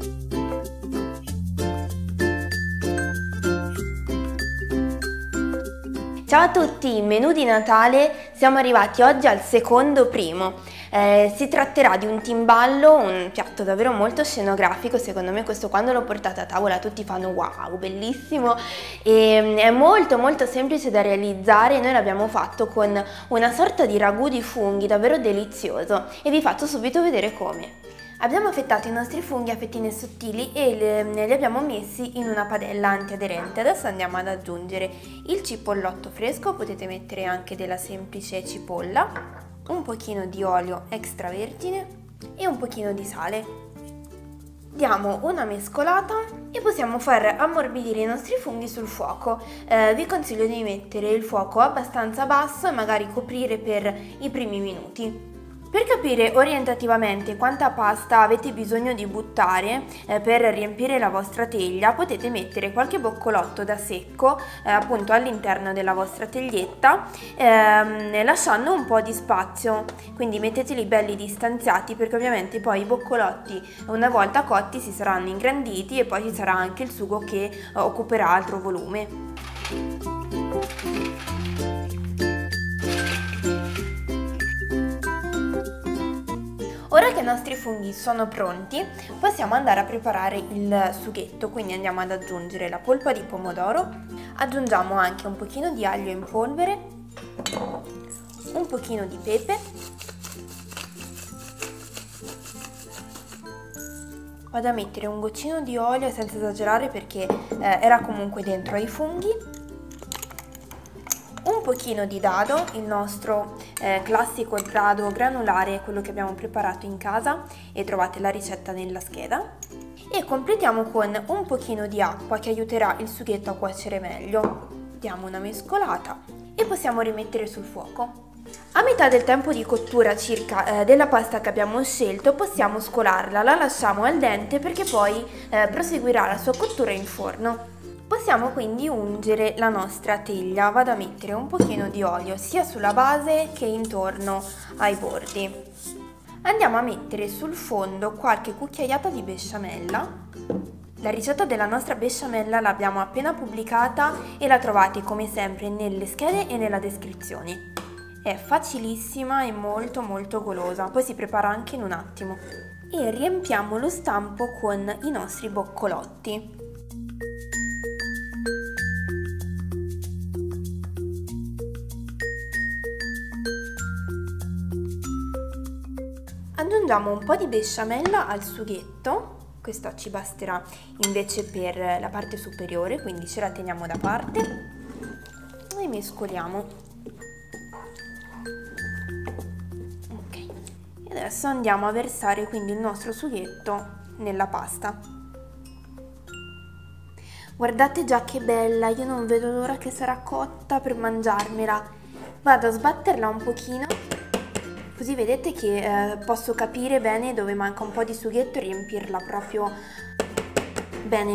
Ciao a tutti, menù di Natale, siamo arrivati oggi al secondo primo. Si tratterà di un timballo, un piatto davvero molto scenografico. Secondo me questo, quando l'ho portato a tavola, tutti fanno wow, bellissimo, e è molto semplice da realizzare. Noi l'abbiamo fatto con una sorta di ragù di funghi davvero delizioso e vi faccio subito vedere come. Abbiamo affettato i nostri funghi a fettine sottili e li abbiamo messi in una padella antiaderente. Adesso andiamo ad aggiungere il cipollotto fresco, potete mettere anche della semplice cipolla, un pochino di olio extravergine e un pochino di sale. Diamo una mescolata e possiamo far ammorbidire i nostri funghi sul fuoco. Vi consiglio di mettere il fuoco abbastanza basso e magari coprire per i primi minuti. Per capire orientativamente quanta pasta avete bisogno di buttare per riempire la vostra teglia, potete mettere qualche boccolotto da secco appunto all'interno della vostra teglietta, lasciando un po' di spazio, quindi metteteli belli distanziati, perché ovviamente poi i boccolotti una volta cotti si saranno ingranditi e poi ci sarà anche il sugo che occuperà altro volume. Ora che i nostri funghi sono pronti, possiamo andare a preparare il sughetto, quindi andiamo ad aggiungere la polpa di pomodoro, aggiungiamo anche un pochino di aglio in polvere, un pochino di pepe, vado a mettere un goccino di olio senza esagerare perché era comunque dentro ai funghi, un pochino di dado, il nostro classico dado granulare, quello che abbiamo preparato in casa e trovate la ricetta nella scheda, e completiamo con un pochino di acqua che aiuterà il sughetto a cuocere meglio. Diamo una mescolata e possiamo rimettere sul fuoco. A metà del tempo di cottura circa della pasta che abbiamo scelto possiamo scolarla, la lasciamo al dente perché poi proseguirà la sua cottura in forno. Possiamo quindi ungere la nostra teglia. Vado a mettere un pochino di olio sia sulla base che intorno ai bordi. Andiamo a mettere sul fondo qualche cucchiaiata di besciamella. La ricetta della nostra besciamella l'abbiamo appena pubblicata e la trovate come sempre nelle schede e nella descrizione. È facilissima e molto golosa, poi si prepara anche in un attimo. E riempiamo lo stampo con i nostri boccolotti. Aggiungiamo un po' di besciamella al sughetto, questa ci basterà invece per la parte superiore, quindi ce la teniamo da parte e mescoliamo. Ok, e adesso andiamo a versare quindi il nostro sughetto nella pasta. Guardate già che bella, io non vedo l'ora che sarà cotta per mangiarmela. Vado a sbatterla un pochino, così vedete che posso capire bene dove manca un po' di sughetto e riempirla proprio bene.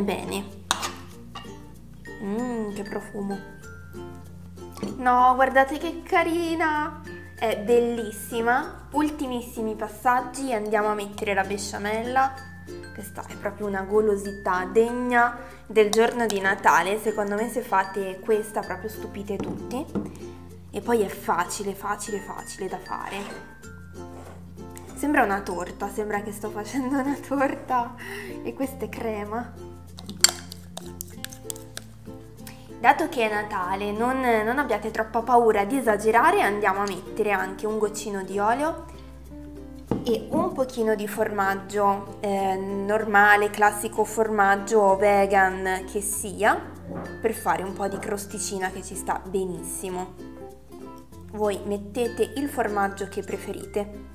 Che profumo! No, guardate che carina! È bellissima! Ultimissimi passaggi, andiamo a mettere la besciamella. Questa è proprio una golosità degna del giorno di Natale. Secondo me se fate questa proprio stupite tutti. E poi è facile da fare. Sembra una torta, sembra che sto facendo una torta e questa è crema. Dato che è Natale, non abbiate troppa paura di esagerare, andiamo a mettere anche un goccino di olio e un pochino di formaggio normale, classico formaggio vegan che sia, per fare un po' di crosticina che ci sta benissimo. Voi mettete il formaggio che preferite.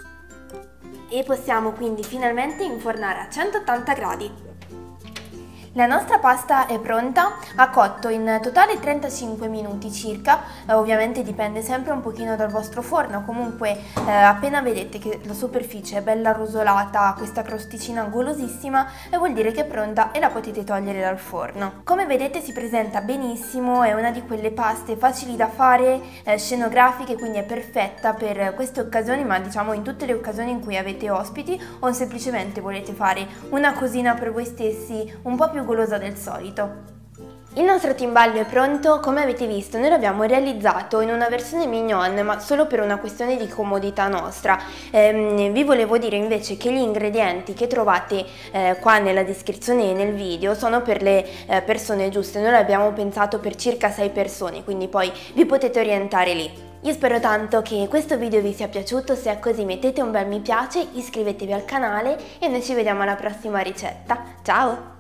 E possiamo quindi finalmente infornare a 180 gradi. La nostra pasta è pronta, ha cotto in totale 35 minuti circa, ovviamente dipende sempre un pochino dal vostro forno, comunque appena vedete che la superficie è bella rosolata, questa crosticina golosissima, vuol dire che è pronta e la potete togliere dal forno. Come vedete si presenta benissimo, è una di quelle paste facili da fare, scenografiche, quindi è perfetta per queste occasioni, ma diciamo in tutte le occasioni in cui avete ospiti o semplicemente volete fare una cosina per voi stessi un po' più golosa del solito. Il nostro timballo è pronto, come avete visto noi l'abbiamo realizzato in una versione mignon ma solo per una questione di comodità nostra. Vi volevo dire invece che gli ingredienti che trovate qua nella descrizione e nel video sono per le persone giuste, noi l'abbiamo pensato per circa 6 persone, quindi poi vi potete orientare lì. Io spero tanto che questo video vi sia piaciuto, se è così mettete un bel mi piace, iscrivetevi al canale e noi ci vediamo alla prossima ricetta. Ciao!